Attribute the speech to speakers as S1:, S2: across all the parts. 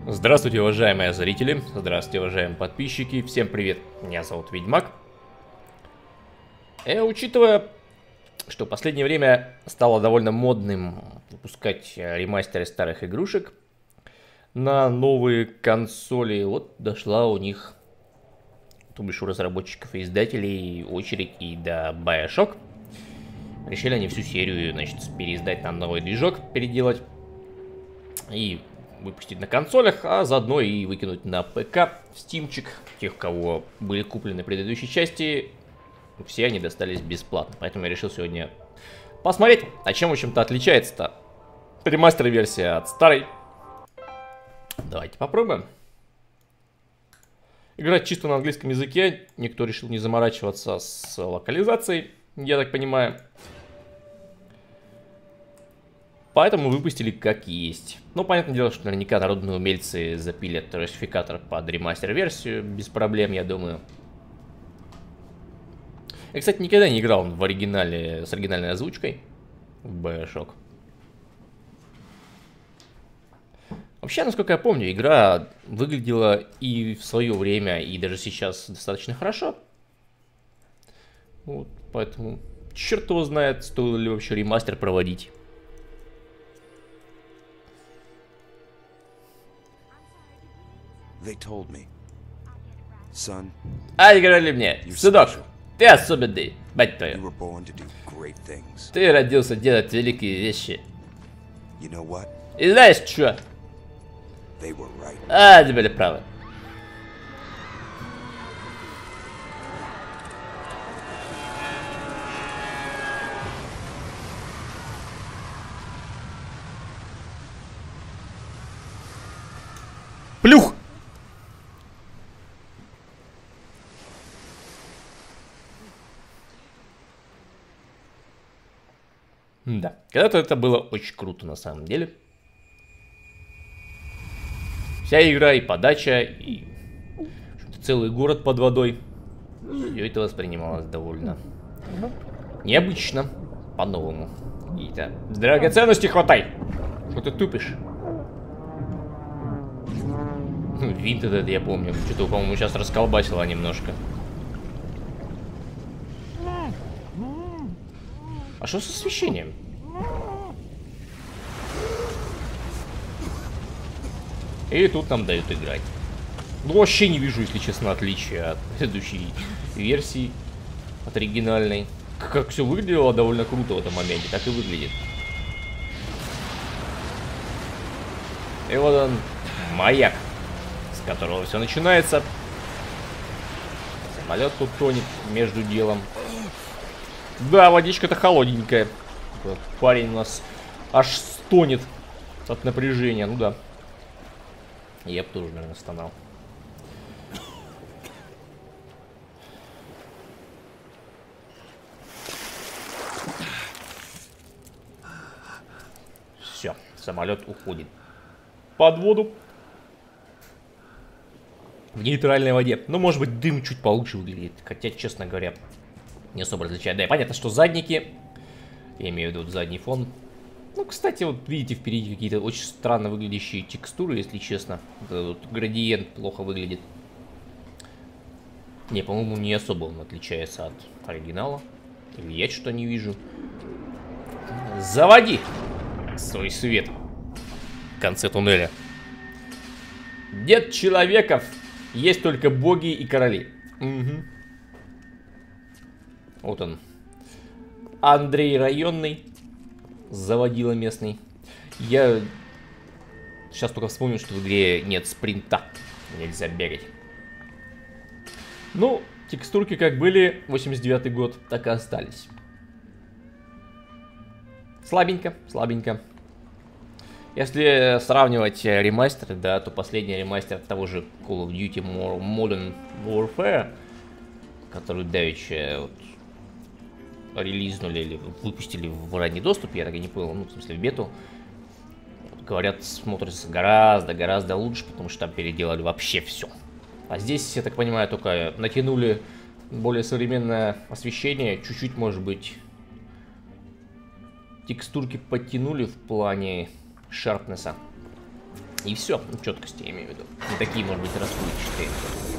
S1: Здравствуйте, уважаемые зрители, здравствуйте, уважаемые подписчики, всем привет, меня зовут Ведьмак. Учитывая, что в последнее время стало довольно модным выпускать ремастеры старых игрушек на новые консоли, вот дошла у них, то бишь у разработчиков и издателей, очередь и до BioShock. Решили они всю серию, значит, переиздать на новый движок, переделать и выпустить на консолях, а заодно и выкинуть на ПК, в стимчик. Тех, у кого были куплены предыдущие части, все они достались бесплатно. Поэтому я решил сегодня посмотреть, а чем, в общем-то, отличается-то ремастер-версия от старой. Давайте попробуем. Играть чисто на английском языке. Никто решил не заморачиваться с локализацией, я так понимаю. Поэтому выпустили как есть. Ну, понятное дело, что наверняка народные умельцы запилят русификатор под ремастер-версию без проблем, я думаю. Я, кстати, никогда не играл в оригинале с оригинальной озвучкой в BioShock. Вообще, насколько я помню, игра выглядела и в свое время, и даже сейчас достаточно хорошо. Вот, поэтому черт его знает, стоило ли вообще ремастер проводить. А играли мне, сынок, ты особенный, мать твою. Ты родился делать великие вещи. И знаешь что? Они были правы. Плюх! Да, когда-то это было очень круто на самом деле. Вся игра и подача, и целый город под водой. Все это воспринималось довольно необычно, по-новому. Какие-то драгоценности хватай! Что ты тупишь? Винт этот я помню. Что-то, по-моему, сейчас расколбасило немножко. А что с освещением? И тут нам дают играть. Ну, вообще не вижу, если честно, отличия от предыдущей версии, от оригинальной. Как все выглядело довольно круто в этом моменте, так и выглядит. И вот он, маяк, с которого все начинается. Самолет тут тонет между делом. Да, водичка-то холодненькая. Парень у нас аж стонет от напряжения. Ну да. Я бы тоже, наверное, стонал. Все, самолет уходит под воду. В нейтральной воде. Ну, может быть, дым чуть получше выглядит. Хотя, честно говоря, не особо различает. Да, и понятно, что задники, я имею в виду задний фон. Ну, кстати, вот видите, впереди какие-то очень странно выглядящие текстуры, если честно. Вот градиент плохо выглядит. Не, по-моему, не особо он отличается от оригинала. Или я что-то не вижу. Заводи свой свет в конце туннеля. Нет человеков, есть только боги и короли. Угу. Вот он. Андрей Районный. Заводила местный. Я сейчас только вспомнил, что в игре нет спринта. Нельзя бегать. Ну, текстурки как были, 89-й год, так и остались. Слабенько, слабенько. Если сравнивать ремастеры, да, то последний ремастер того же Call of Duty Modern Warfare, который давеча вот релизнули или выпустили в ранний доступ, я так и не понял, ну, в смысле, в бету. Говорят, смотрится гораздо лучше, потому что там переделали вообще все. А здесь, я так понимаю, только натянули более современное освещение, чуть-чуть, может быть, текстурки подтянули в плане шарпнесса. И все, ну, четкости я имею в виду. Не такие, может быть, расплывчатые.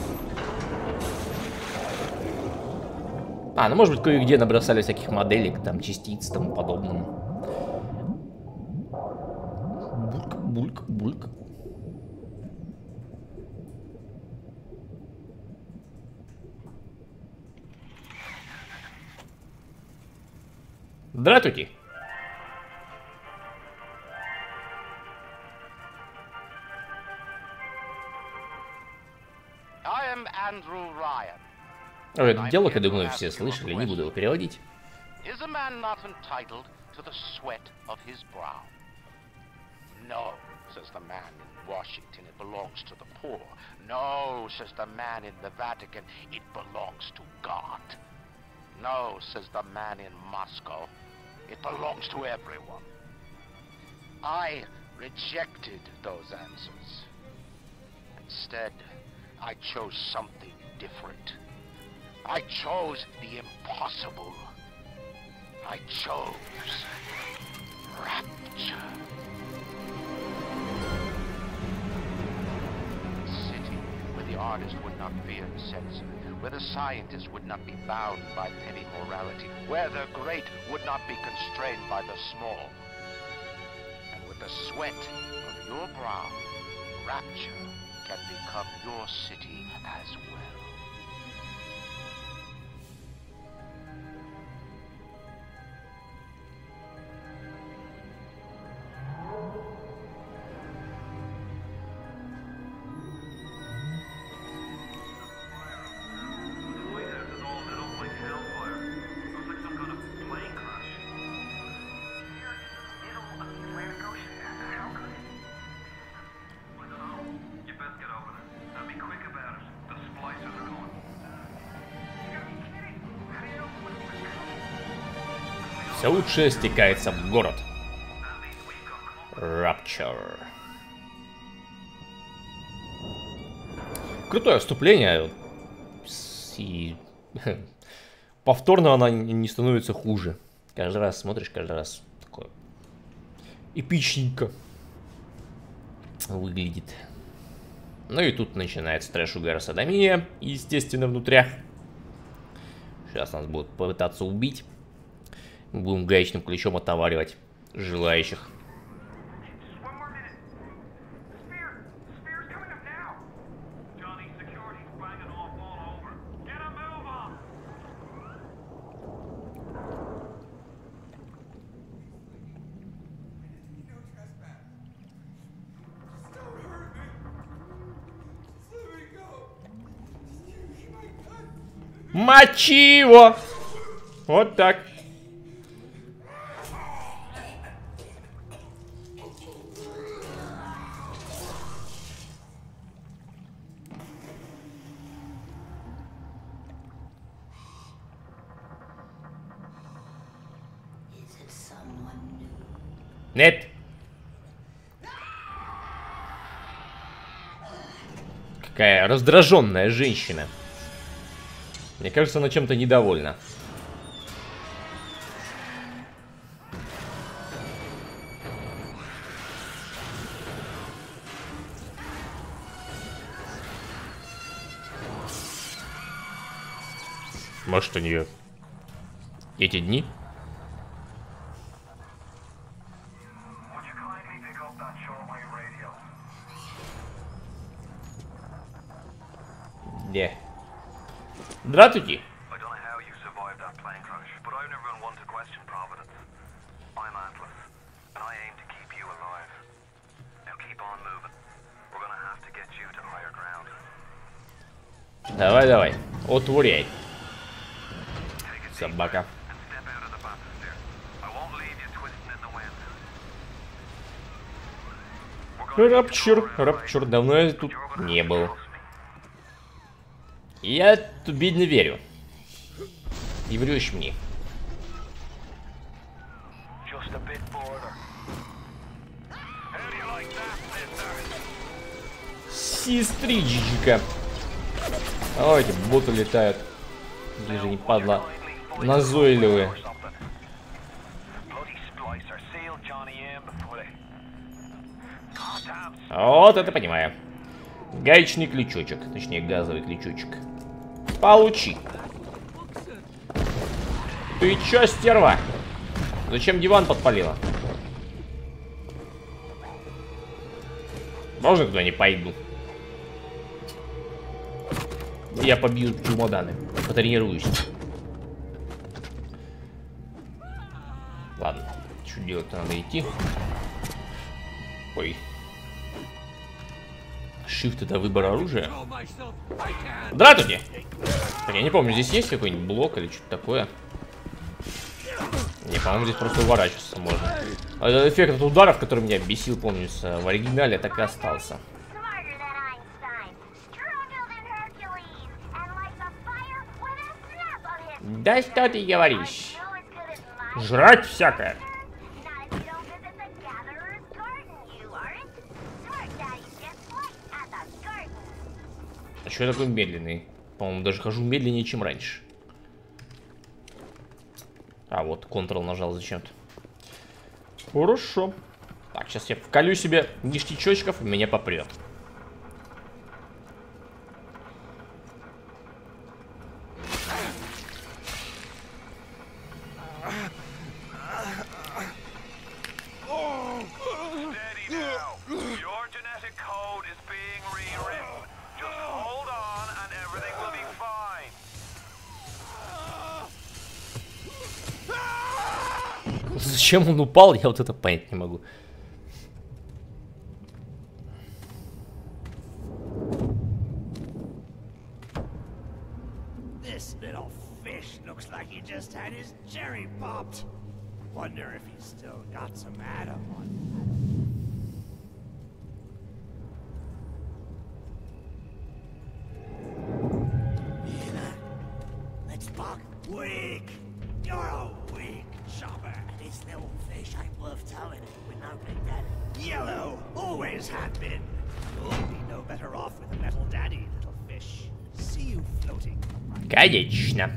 S1: Ну может быть, кое-где набросали всяких моделек, там, частиц, тому подобным. Бульк, бульк, бульк. Здравствуйте. Это диалог, я думаю, все слышали, не буду его переводить.
S2: Is a man not entitled to the sweat of his brow? No, says the man in Washington, it belongs to the poor. No, says the man in the Vatican, it belongs to God. No, says the man in Moscow, it belongs to everyone. I rejected those answers. Instead, I chose something different. I chose the impossible. I chose rapture. A city where the artist would not fear the censor, where the scientist would not be bound by petty morality, where the great would not be constrained by the small. And with the sweat of your brow, rapture can become your city as well.
S1: Все лучшее стекается в город. Rapture. Крутое вступление. И повторно она не становится хуже. Каждый раз смотришь, каждый раз такое эпичненько выглядит. Ну и тут начинается трэш-угар садомия, естественно, внутрях. Сейчас нас будут пытаться убить. Мы будем гаечным ключом отоваривать желающих. Мочи его! Вот так. Нет. Какая раздраженная женщина. Мне кажется, она чем-то недовольна. Может, у нее эти дни? Где? Здравствуйте. Давай, давай, отворяй, собака. Рапчур, давно я тут не был. Я тебе не верю. И врешь мне. Сестричка. О, эти боты летают. Где же не падла. Назойливые. Вот это понимаю. Гаечный крючочек, точнее газовый крючочек. Получи. Ты чё, стерва? Зачем диван подпалила? Можно туда не пойду? Я побью чемоданы. Потренируюсь. Ладно, что делать-то, надо идти. Ой. Shift — это выбор оружия. Здравствуйте! Так, я не помню, здесь есть какой-нибудь блок или что-то такое? Не, по-моему, здесь просто уворачиваться можно. А этот эффект от ударов, который меня бесил, помнится, в оригинале, так и остался. Да что ты говоришь? Жрать всякое. А что я такой медленный? По-моему, даже хожу медленнее, чем раньше. А, вот, Ctrl нажал зачем-то. Хорошо. Так, сейчас я вколю себе ништячочков, и меня попрет. Зачем он упал, я вот это понять не могу.
S3: This little fish looks like he just had his cherry popped. Wonder if he's still got some Adam on him. Let's buck weak. You're a weak chopper. This little fish ain't worth towing with no big daddy. Yellow always have been. You'll be no better off with a metal daddy, little fish. See you floating.
S1: Конечно.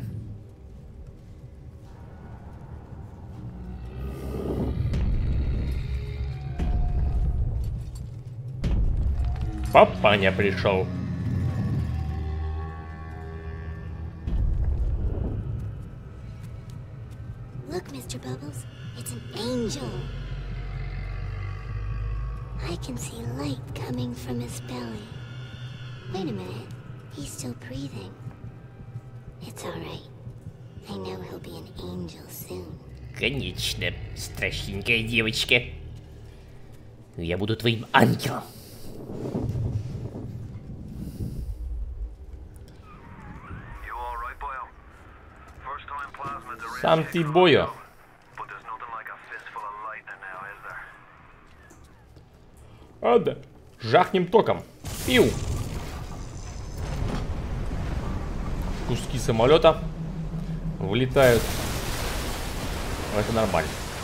S1: Папаня пришел.
S4: Look, Mr. Bubbles, it's an angel. I can see light coming from his belly. Wait a minute, he's still breathing. It's all right. I know he'll be an angel soon.
S1: Конечно, страшненькая девочка. Я буду твоим ангелом. Сам ты, Бойо. А, да. Жахнем током. Пиу. Куски самолета вылетают. Это нормально.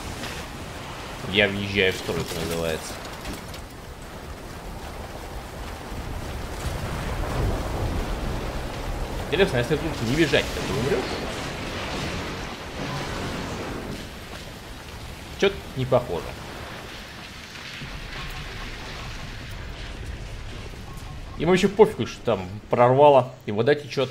S1: Я въезжаю в строй, это называется. Интересно, если тут не бежать, то ты умрешь? Чё-то не похоже. Ему еще пофигу, что там прорвало, и вода течет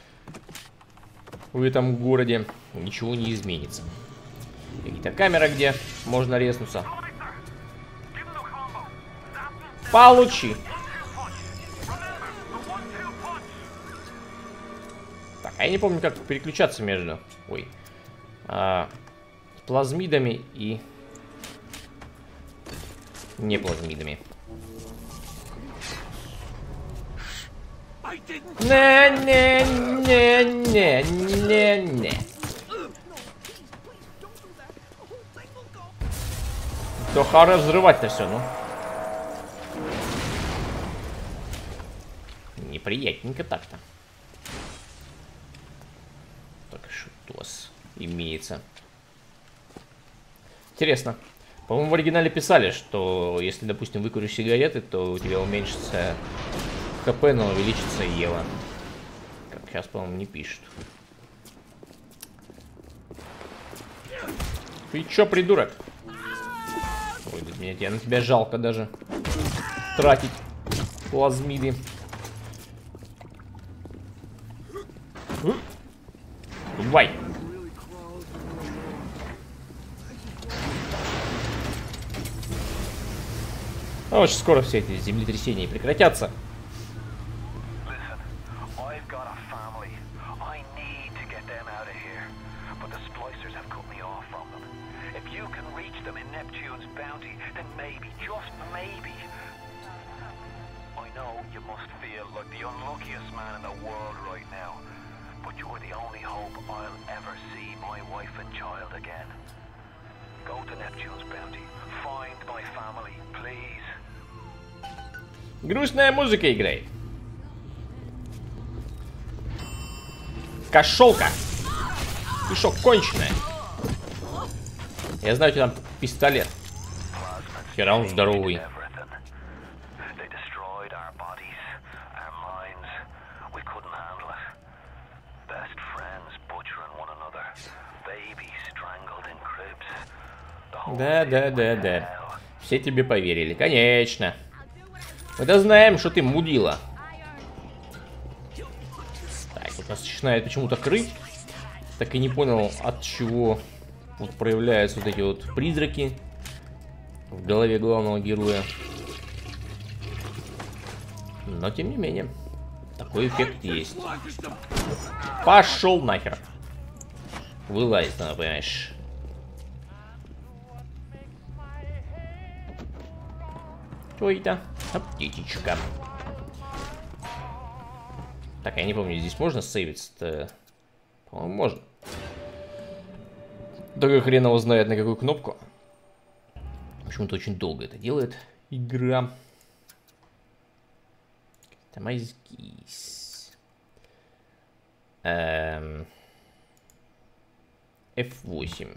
S1: в этом городе. Ничего не изменится. Какие-то камеры, где можно резнуться. Получи. Так, а я не помню, как переключаться между... Ой. Плазмидами и не плазмидами. Не. То харе взрывать-то все, ну. Неприятненько так-то. Так, что у вас имеется? Интересно. По-моему, в оригинале писали, что если, допустим, выкуришь сигареты, то у тебя уменьшится ХП, но увеличится Ева. Как сейчас, по-моему, не пишут. Ты чё, придурок? Ой, Мне тебя на тебя жалко даже тратить плазмиды. Давай. А очень скоро все эти землетрясения прекратятся. Грустная музыка играет. Кошелка. Ты шо, конченая? Я знаю, у тебя там пистолет. Хера он здоровый. Да. Все тебе поверили, конечно. Мы-то знаем, что ты мудила. Так, вот нас начинает почему-то крыть. Так и не понял, от чего вот проявляются вот эти вот призраки в голове главного героя. Но тем не менее, такой эффект есть. Пошел нахер. Вылазь, надо, понимаешь. Что это? Аптечечка. Так, я не помню, здесь можно сейвиться-то? По-моему, можно. Только хрен его знает, на какую кнопку. Почему-то очень долго это делает игра. Тамайскис. F8.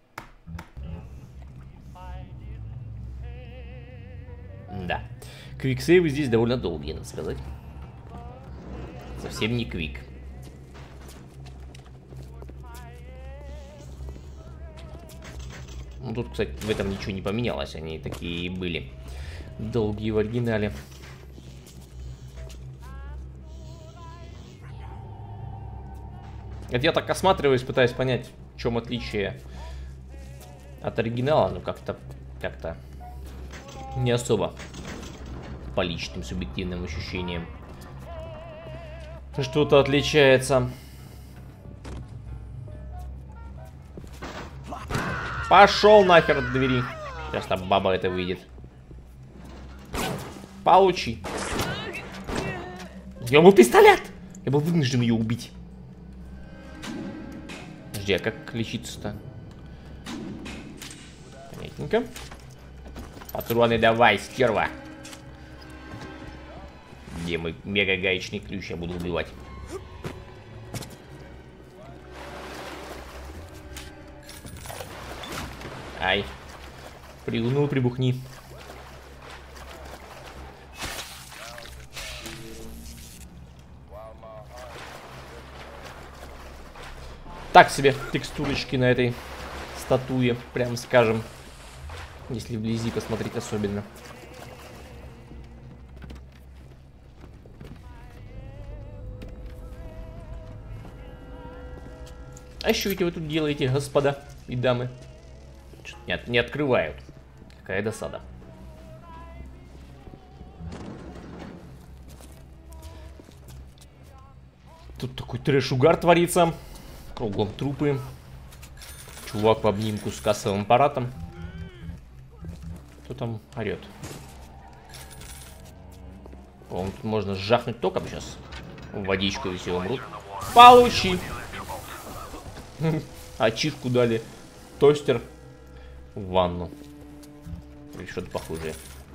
S1: Да. Квиксейвы здесь довольно долгие, надо сказать. Совсем не квик. Ну, тут, кстати, в этом ничего не поменялось. Они такие и были долгие в оригинале. Это я так осматриваюсь, пытаюсь понять, в чем отличие от оригинала. Ну, как-то не особо по личным субъективным ощущениям что-то отличается. Пошел нахер от двери. Сейчас там баба это выйдет. Получи. У него был пистолет. Я был вынужден ее убить. Подожди, а как лечиться-то? Понятненько. Патроны давай, стерва. Где мой мега-гаечный ключ? Я буду убивать. Ай. Пригнул, прибухни. Так себе текстурочки на этой статуе, прям скажем. Если вблизи посмотреть особенно. А что это вы тут делаете, господа и дамы? Нет, не открывают. Какая досада. Тут такой трэш-угар творится. Кругом трупы. Чувак в обнимку с кассовым аппаратом. Кто там орет? По-моему, тут можно сжахнуть током сейчас. В водичку и все умрут. Получи! Ачивку дали. Тостер в ванну. Или что-то похожее.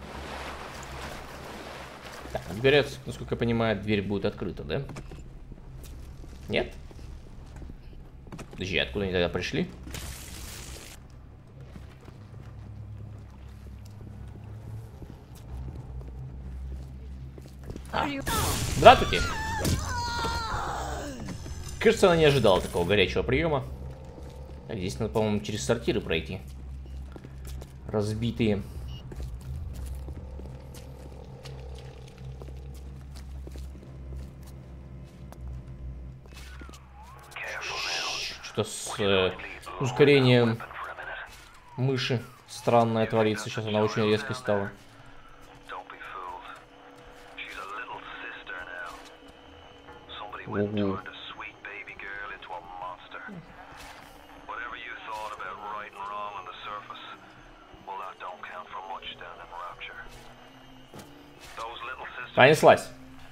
S1: Так, говорят, насколько я понимаю, дверь будет открыта, да? Нет? Подожди, откуда они тогда пришли? Здравствуйте! Кажется, она не ожидала такого горячего приема. Так, здесь надо, по-моему, через сортиры пройти. Разбитые. Что с ускорением мыши странное творится. Сейчас она очень резко стала. Ого. Понеслась.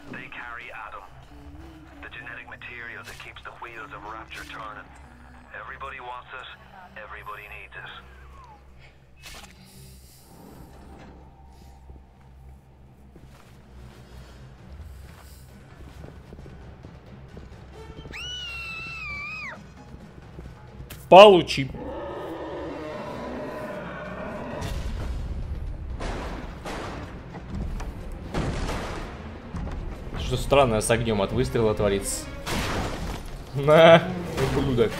S1: Получи. Что странное с огнем от выстрела творится. На, ублюдок.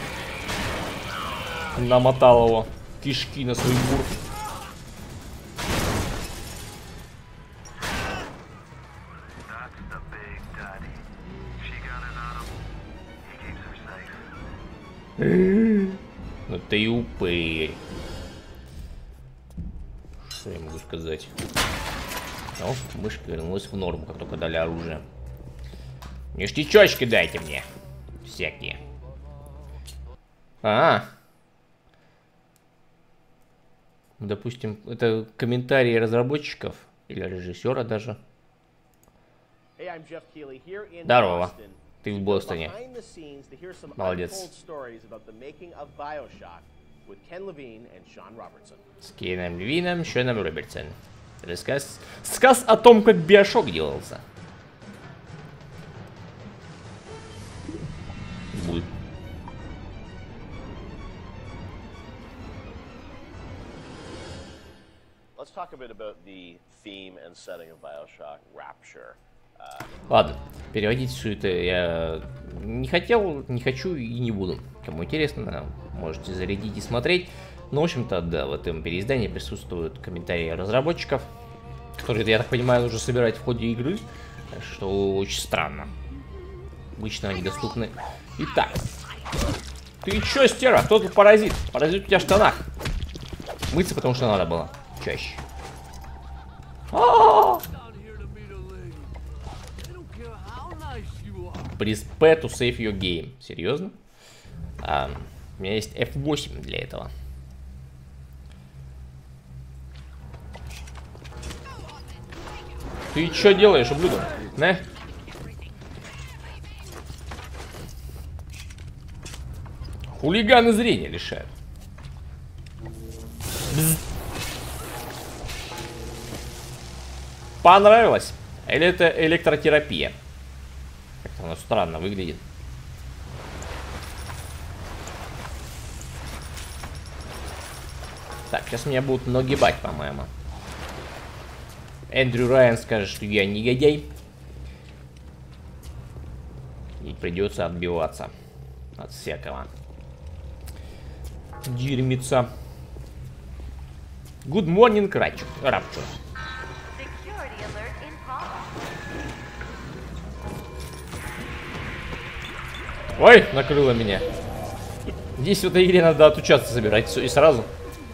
S1: Намотал его кишки на свой бурт. Ну ты и упырь. Что я могу сказать? О, мышка вернулась в норму, как только дали оружие. Ништячочки дайте мне. Всякие. Допустим, это комментарии разработчиков или режиссера даже. Здорово. Ты в Бостоне. Молодец. С Кеном Левином, Шоном Робертсом. Сказ о том, как Биошок делался. Будет.
S5: Let's talk a bit about the theme and setting of BioShock Rapture.
S1: Ладно, переводить все это я не хотел, не хочу и не буду. Кому интересно, можете зарядить и смотреть. Но, в общем-то, да, в этом переиздании присутствуют комментарии разработчиков, которые, я так понимаю, нужно собирать в ходе игры, что очень странно. Обычно они доступны. Итак, ты чё, стера? Кто тут паразит? Паразит у тебя в штанах. Мыться, потому что надо было чаще. Press P to save your game. Серьезно? У меня есть F8 для этого. Ты что делаешь, ублюдок? На? Хулиганы зрения лишают. Бзз. Понравилось? Или это электротерапия? Как-то оно странно выглядит. Так, сейчас меня будут нагибать, по-моему. Эндрю Райан скажет, что я негодяй. И придется отбиваться от всякого дерьмица. Good morning, Rapture. Ой, накрыло меня. Здесь в этой игре надо отучаться собирать все и сразу.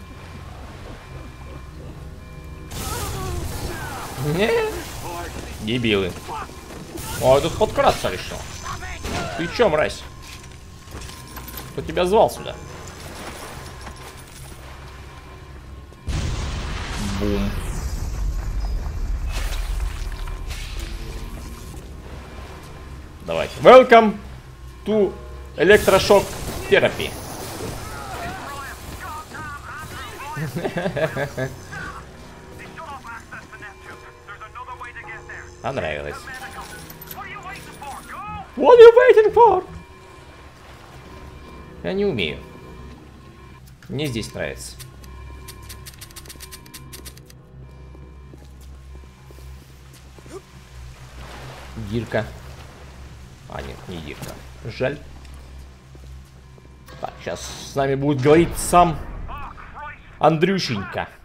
S1: Не, дебилы. Ой, тут подкраться решил. Ты чё, мразь? Кто тебя звал сюда? Бум. Давайте. Welcome to Electroshock Therapy. Понравилось. What are you waiting for? Я не умею. Мне здесь нравится. Дирка. А, нет, не дирка. Жаль. Так, сейчас с нами будет говорить сам Андрюшенька.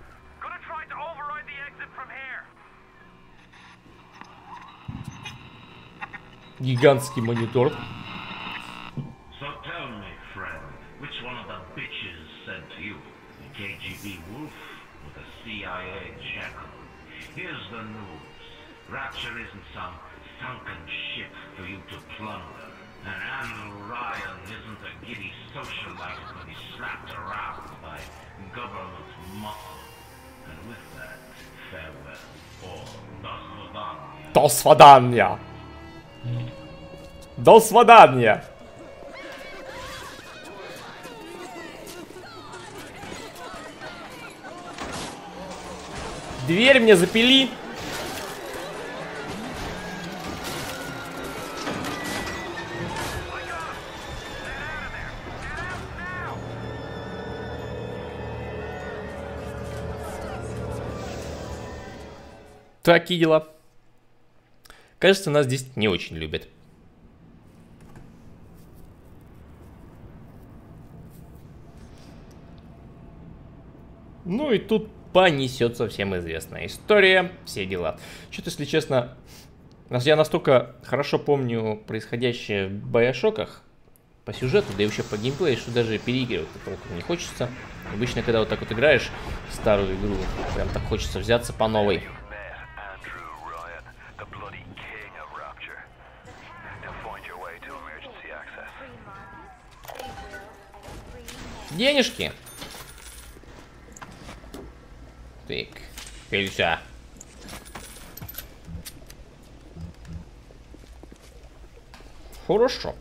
S1: Гигантский монитор.
S6: So tell me, friend, KGB wolf with a CIA jackal. Here's the news. Rapture isn't some sunken ship for you to plunder. And Andrew Ryan isn't a giddy socialite to be slapped around by government muscle. And with that, farewell, or до свидания.
S1: До свидания. До свидания. Дверь мне запили. Такие дела. Кажется, нас здесь не очень любят. Ну и тут понесется всем известная история, все дела. Что-то, если честно, я настолько хорошо помню происходящее в Байошоках по сюжету, да и вообще по геймплею, что даже переигрывать толком не хочется. Обычно, когда вот так вот играешь в старую игру, прям так хочется взяться по новой. Денежки. Так, пельца. Хорошо.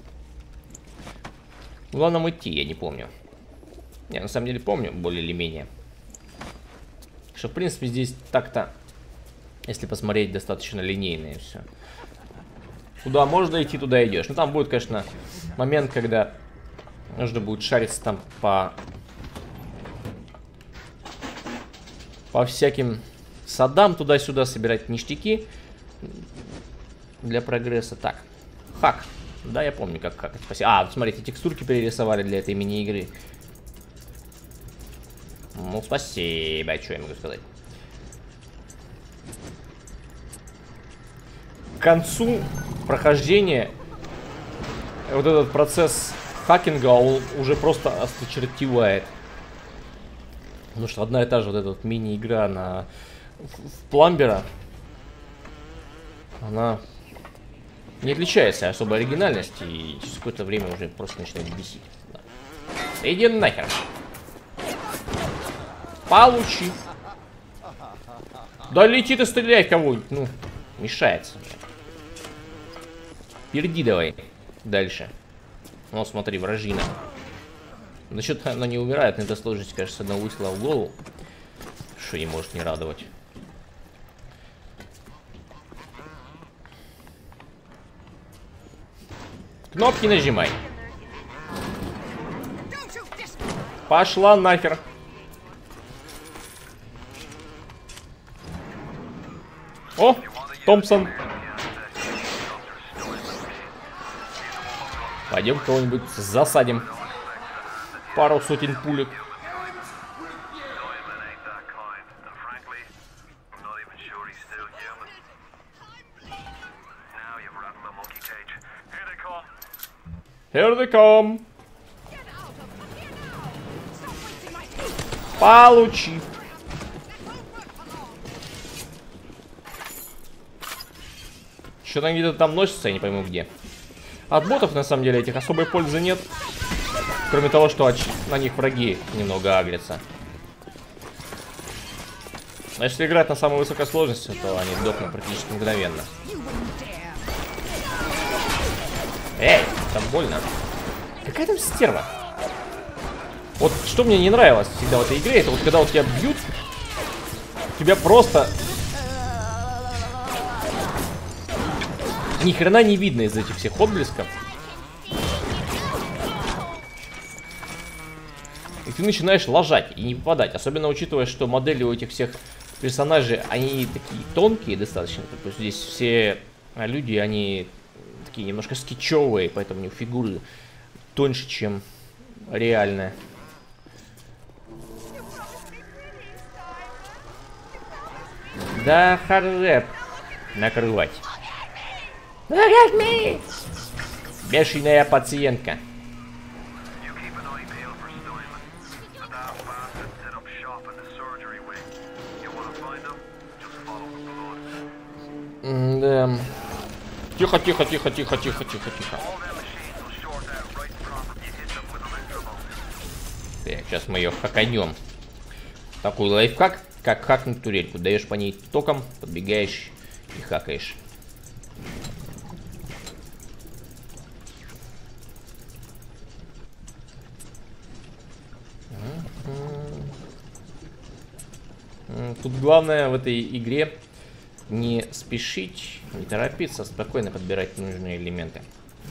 S1: Куда нам идти, я не помню. Не, на самом деле помню, более или менее. Что, в принципе, здесь так-то, если посмотреть, достаточно линейное все. Куда можно идти, туда идешь. Ну, там будет, конечно, момент, когда нужно будет шариться там по всяким садам, туда-сюда собирать ништяки для прогресса. Так, хак. Да, я помню, как хакать. А, смотрите, текстурки перерисовали для этой мини-игры. Ну, спасибо, что я могу сказать. К концу прохождения вот этот процесс хакинга, он уже просто осточертевает. Потому что одна и та же вот эта вот мини-игра в Пламбера, она не отличается особой оригинальности и через какое-то время уже просто начинает бесить. Да. Иди нахер. Получи. Да лети ты, стреляй в кого-нибудь. Ну, мешается. Перейди давай. Дальше. Ну, смотри, вражина. Насчет она не умирает, надо сложить, кажется, одного выстрела в голову. Что не может не радовать. Кнопки нажимай. Пошла нахер. О, Томпсон. Пойдем кого-нибудь засадим. Пару сотен пулек. Here they come. Получи. Что-то они где-то там носятся, я не пойму где. От ботов, на самом деле, этих особой пользы нет. Кроме того, что на них враги немного агрятся. А если играть на самой высокой сложности, то они дохнут практически мгновенно. Эй, там больно. Какая там стерва? Вот что мне не нравилось всегда в этой игре, это вот когда вот тебя бьют, тебя просто ни хрена не видно из этих всех отблесков. И ты начинаешь ложать и не попадать. Особенно учитывая, что модели у этих всех персонажей, они такие тонкие достаточно. То есть здесь все люди, они такие немножко скетчевые, поэтому у них фигуры тоньше, чем реальные. Да, харе накрывать. Бешеная пациентка. Тихо, тихо, тихо, тихо, тихо, тихо, тихо. Так, сейчас мы ее хаканем. Такой лайфхак, как хакнуть турельку. Даешь по ней током, подбегаешь и хакаешь. Тут главное в этой игре не спешить, не торопиться, спокойно подбирать нужные элементы.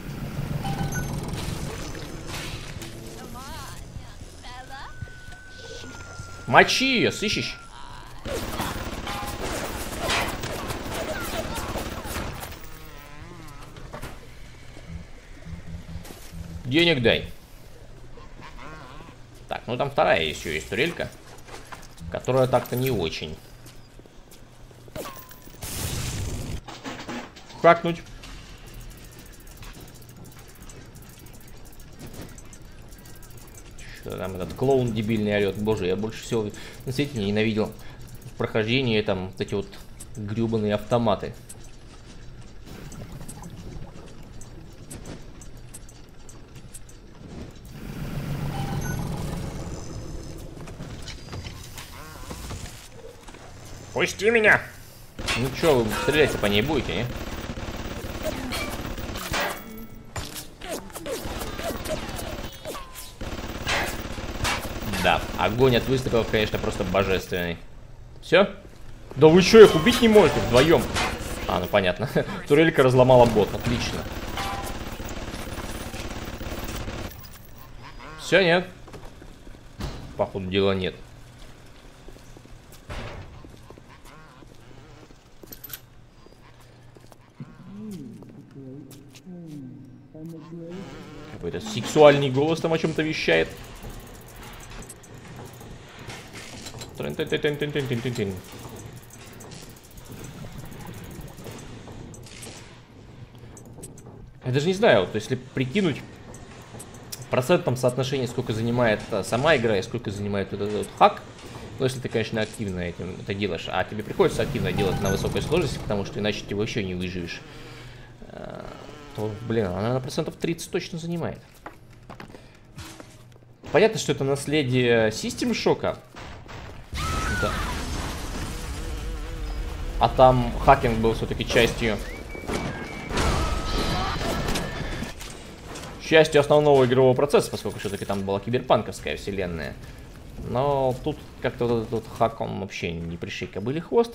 S1: Мочи ее, сыщешь? Денег дай. Так, ну там вторая еще есть турелька, которая так-то не очень. Хакнуть. Что там этот клоун дебильный орет. Боже, я больше всего на свете ненавидел в прохождении там вот эти вот гребаные автоматы. Пусти меня! Ну чё, вы стрелять по ней будете, не? Да, огонь от выстрелов, конечно, просто божественный. Все? Да вы что, их убить не можете вдвоем? А, ну понятно. Турелька разломала бот, отлично. Все, нет? Походу дела нет. Какой-то сексуальный голос там о чем-то вещает. Я даже не знаю, вот если прикинуть в процентном соотношении, сколько занимает сама игра и сколько занимает вот этот хак, ну если ты, конечно, активно этим это делаешь, а тебе приходится активно делать на высокой сложности, потому что иначе ты вообще не выживешь, то, блин, она, наверное, процентов 30 точно занимает. Понятно, что это наследие System Shock. Да. А там хакинг был все-таки частью основного игрового процесса, поскольку все-таки там была киберпанковская вселенная. Но тут как-то вот этот вот хак, он вообще не пришей кобыле хвост.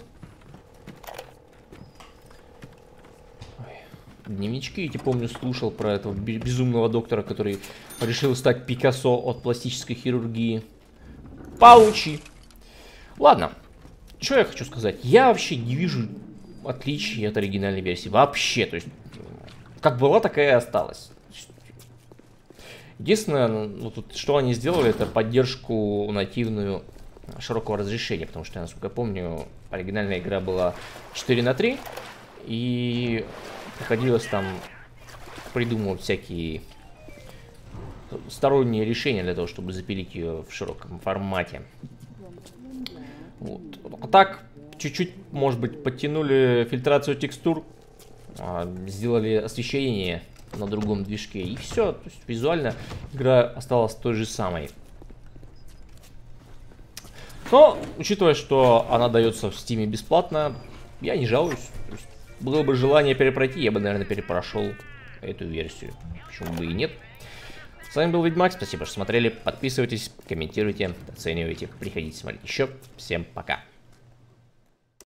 S1: Ой. Дневнички эти, помню, слушал про этого безумного доктора, который решил стать Пикассо от пластической хирургии. Получи! Ладно, что я хочу сказать. Я вообще не вижу отличий от оригинальной версии. Вообще, то есть, как была, такая и осталась. Единственное, ну, тут, что они сделали, это поддержку нативную широкого разрешения. Потому что, насколько я помню, оригинальная игра была 4:3. И приходилось там придумывать всякие сторонние решения для того, чтобы запилить ее в широком формате. Вот. А так, чуть-чуть, может быть, подтянули фильтрацию текстур, сделали освещение на другом движке, и все. То есть визуально игра осталась той же самой. Но, учитывая, что она дается в Steam бесплатно, я не жалуюсь. То есть, было бы желание перепройти, я бы, наверное, перепрошел эту версию. Почему бы и нет. С вами был Ведьмак, спасибо, что смотрели. Подписывайтесь, комментируйте, оценивайте, приходите смотреть еще. Всем пока.